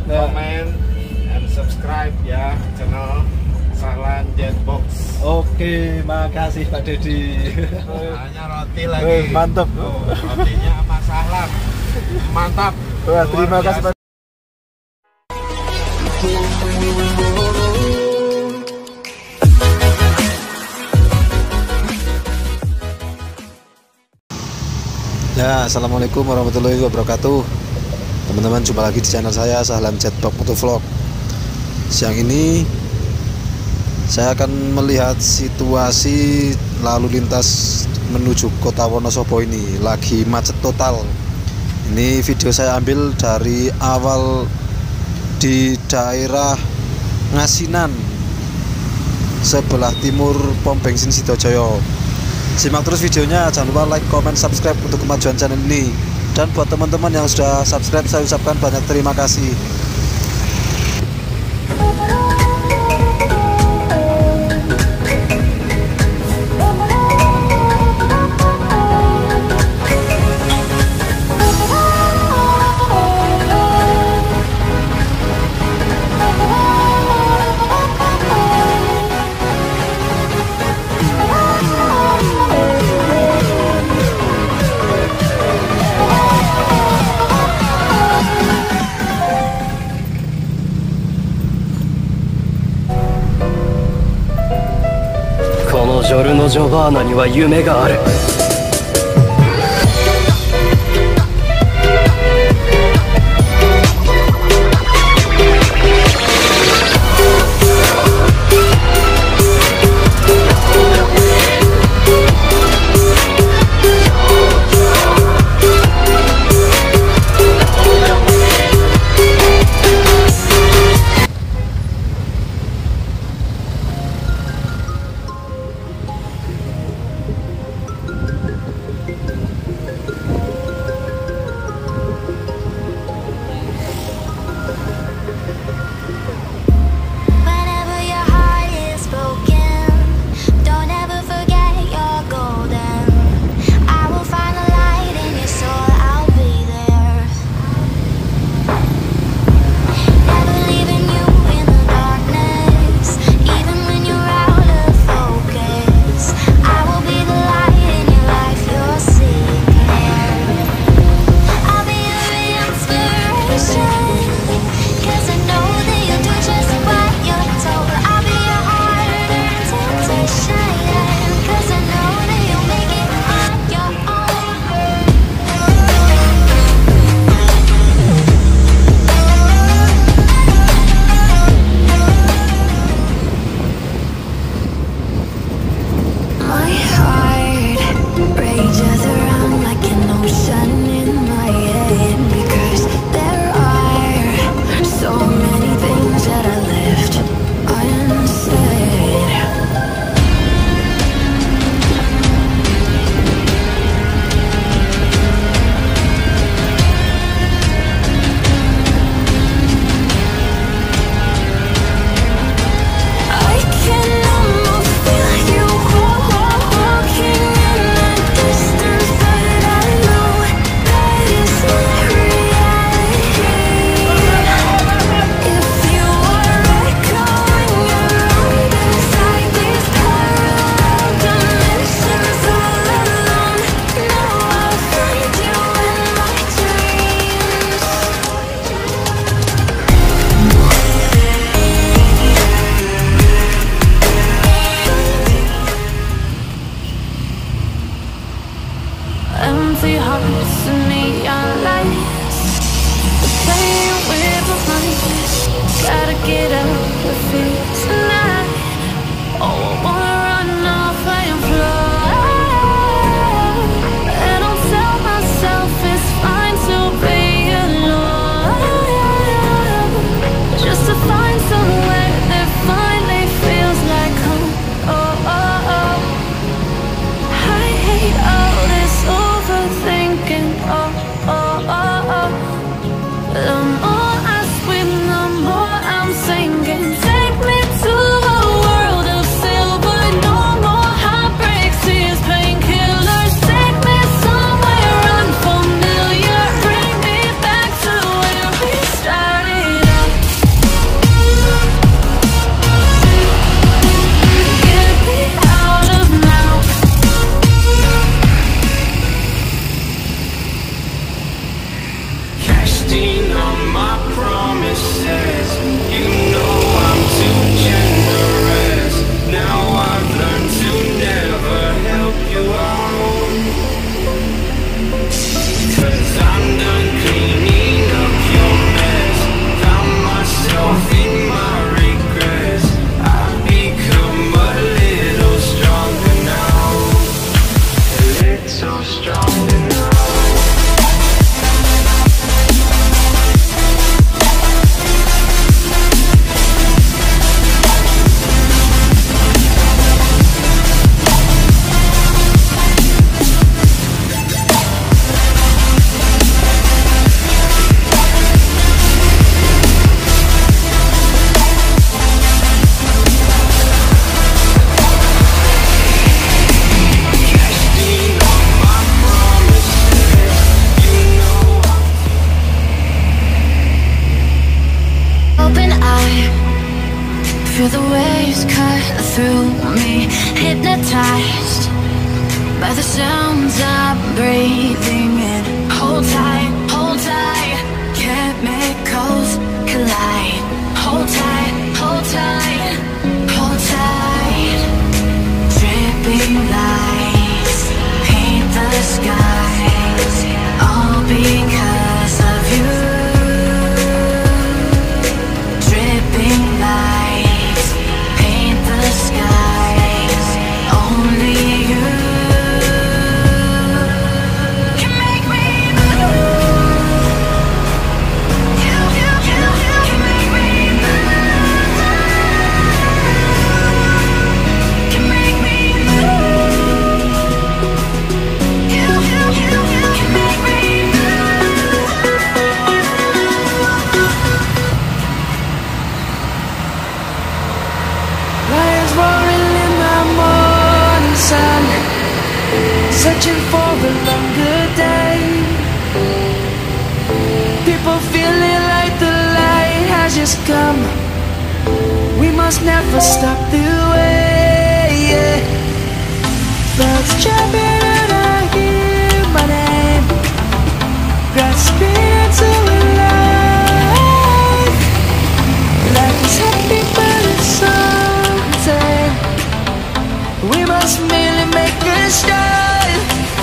comment, and subscribe ya channel Sahlan Jetbox. Oke, makasih Pak Dedi. Hanya roti lagi. Mantap. Rotinya sama Sahlan. Mantap. Wah, terima kasih Pak. Ya, assalamualaikum warahmatullahi wabarakatuh. Teman-teman, jumpa lagi di channel saya Sahlan Jetbox Motovlog. Siang ini saya akan melihat situasi lalu lintas menuju kota Wonosobo ini lagi macet total. Ini video saya ambil dari awal di daerah Ngasinan sebelah timur pom bensin Sidojoyo. Simak terus videonya, jangan lupa like, comment, subscribe untuk kemajuan channel ini. Dan buat teman-teman yang sudah subscribe, saya ucapkan banyak terima kasih. ジョルノ・ジョバーナには夢がある。 casting all my promises. You know I'm too generous. Now I've learned to never help you out. 'Cause I'm done cleaning up your mess. Found myself in my regrets. I've become a little stronger now. A little stronger now. Open eye, feel the waves cut through me, hypnotized by the sounds I'm breathing in. Hold tight, chemicals collide. Hold tight, hold tight, hold tight. Dripping lights paint the skies, all because of you. Dripping lights paint the skies, only you can make me move. You can make me move. Can make me move. You can make me move. Lions roaring in the morning sun, searching for a longer day. People feeling like the light has just come. We must never stop the way. Yeah. Birds chirping and I hear my name, grasping into life. Life is happy but it's something. We must merely make a start.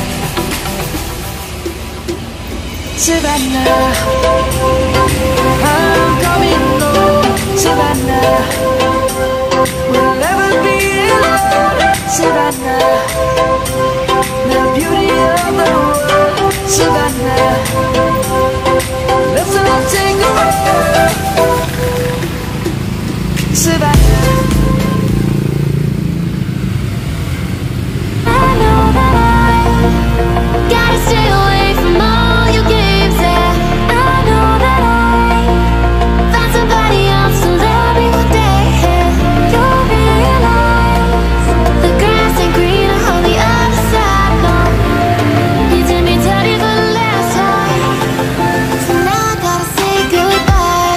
Savannah, I'm coming home. Savannah, we'll never be alone. Savannah, the beauty of the world. Savannah, let's all take a ride. Savannah. I know that I gotta stay away from all your games. Yeah, I know that I found somebody else to love me one day. You'll realize the grass ain't greener on the other side. No, you did me dirty for the last time, so now I gotta say goodbye.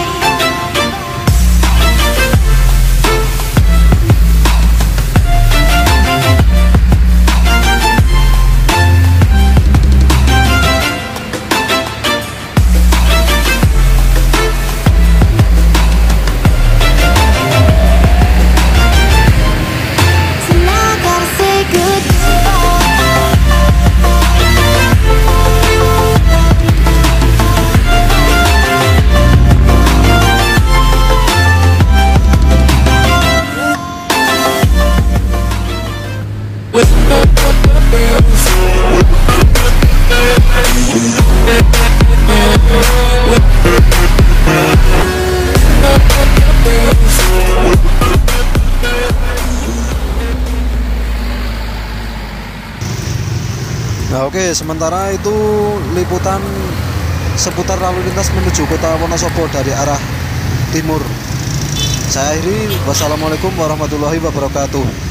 So now I gotta say Nah oke, sementara itu liputan seputar lalu lintas menuju kota Wonosobo dari arah timur. Saya akhiri, wassalamualaikum warahmatullahi wabarakatuh.